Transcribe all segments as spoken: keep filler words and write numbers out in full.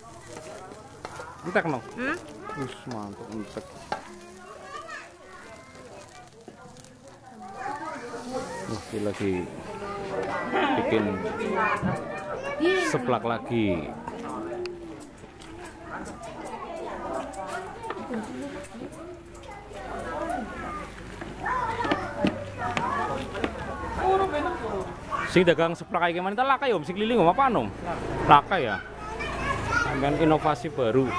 Entek no. Hmm? Wis mantap entek. Wah, ini lagi bikin seblak lagi. Sing dagang seblak kayak gimana? Laka ya, sing keliling om apa nom? Laka ya. Sampean inovasi baru.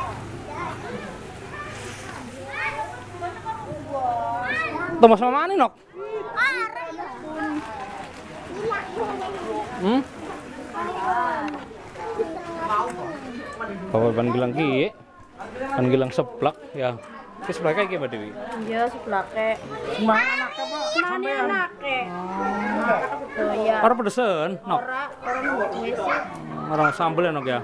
Tomas mana nok? Hmm? Bapak panggilan ki, panggilan seblak ya. Ki seblak kayak gimana Dewi? Iya seblake. Mana anaknya pak? Mana anaknya? Ya. Orang pedesan, nok. Orang orang buat ngisi. Orang sambel ya nok ya.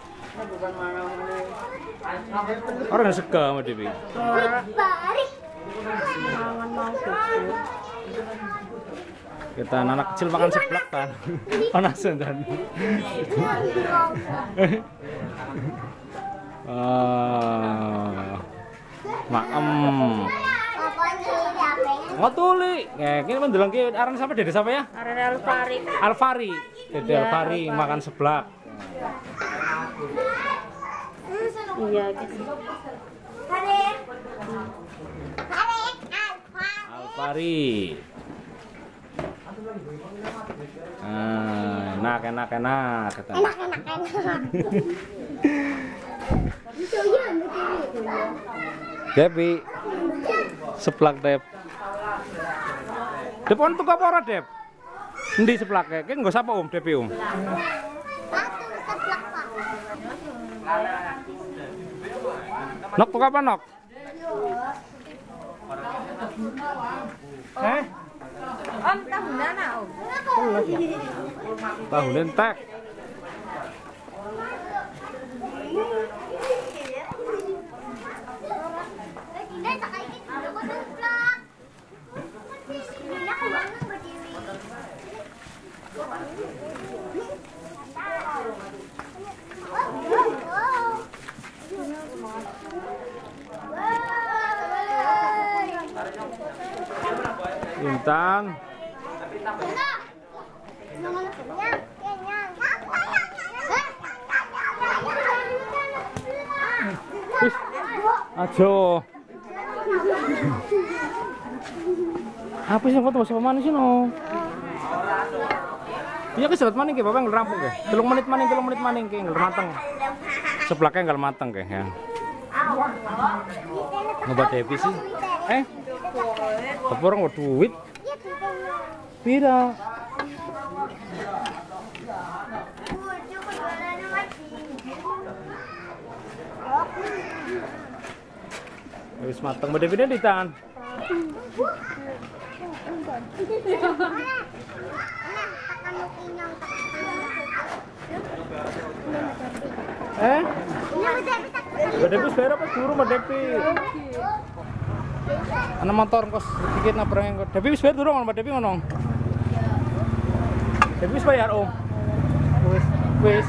Orang yang suka sama Dewi. Orang. Mangan mau susu. Kita anak kecil makan seblak kan. Panasan kan. Ah. Maem. Ngotuli. Kayak gini mendelang ki aran sampai Dede siapa ya? Aran Alfari. Alfari. Dede Ya, Alfari makan seblak. Iya gitu. Alfari. Ah, enak enak enak kata. Enak enak enak. Depi. Seblak Dep. Dep on tuku apa ora Dep? Endi seblake? Ki nggo sapa Om Depi Om? Satu seblak pak. Nok tuku apa Nok? Eh? Om tahunan om. Tahu lentek. Intan. Wis, ajo. Apa sih foto sama mana sih no? Iya ke serat maning ke bapak nggak rampung ke? Telung menit maning, telung menit maning ke nggak mateng. Seblaknya nggak mateng ke ya. Ngobat Devi sih. Eh? Tapi orang mau duit. Pira. Wis mateng Mbak Devi di tangan. Eh? Mbak Devi sepeda apa turu Mbak Devi? Ana motor kos dikit nabrang kok. Devi wis bayar durung Mbak Devi ngono. Devi wis bayar Om. Wis, wis.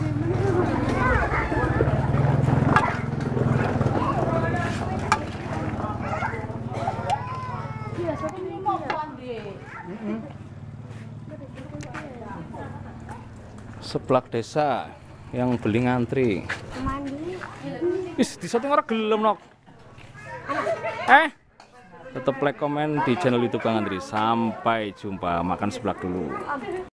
Seblak desa yang beli ngantri. Mandi. Is, di satu orang gelem nok. Eh, tetap like komen di channel YouTube Kang Andri. Sampai jumpa, makan seblak dulu.